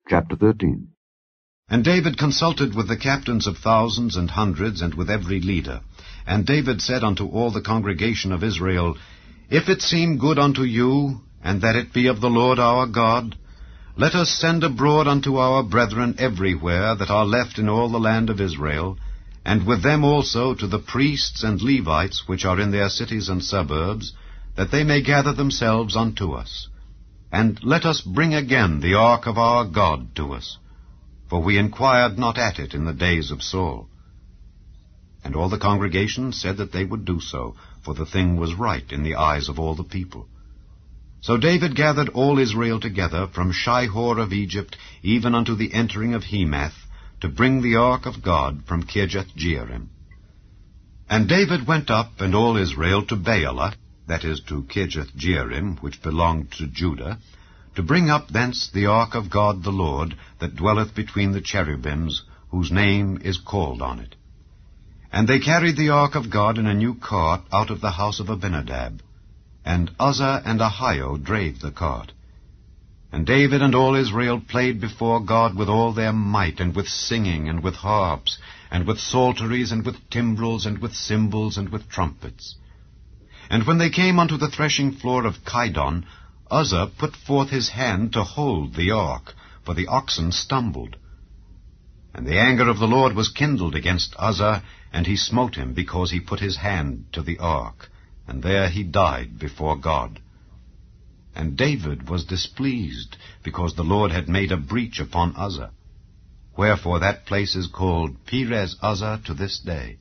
Chapter 13. And David consulted with the captains of thousands and hundreds, and with every leader. And David said unto all the congregation of Israel, If it seem good unto you, and that it be of the Lord our God, let us send abroad unto our brethren everywhere that are left in all the land of Israel, and with them also to the priests and Levites which are in their cities and suburbs, that they may gather themselves unto us. And let us bring again the ark of our God to us, for we inquired not at it in the days of Saul. And all the congregation said that they would do so, for the thing was right in the eyes of all the people. So David gathered all Israel together from Shihor of Egypt even unto the entering of Hemath, to bring the ark of God from Kirjath-jearim. And David went up, and all Israel, to Baalah, that is, to Kirjath-jearim, which belonged to Judah, to bring up thence the ark of God the Lord, that dwelleth between the cherubims, whose name is called on it. And they carried the ark of God in a new cart out of the house of Abinadab, and Uzzah and Ahio drave the cart. And David and all Israel played before God with all their might, and with singing, and with harps, and with psalteries, and with timbrels, and with cymbals, and with trumpets. And when they came unto the threshing floor of Chidon, Uzzah put forth his hand to hold the ark, for the oxen stumbled. And the anger of the Lord was kindled against Uzzah, and he smote him, because he put his hand to the ark, and there he died before God. And David was displeased, because the Lord had made a breach upon Uzzah. Wherefore that place is called Perez Uzzah to this day.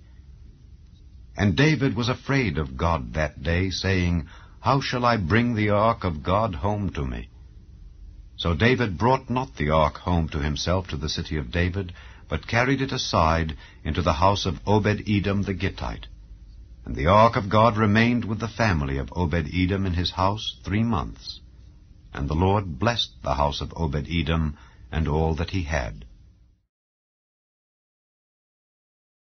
And David was afraid of God that day, saying, How shall I bring the ark of God home to me? So David brought not the ark home to himself to the city of David, but carried it aside into the house of Obed-Edom the Gittite. And the ark of God remained with the family of Obed-Edom in his house 3 months. And the Lord blessed the house of Obed-Edom and all that he had.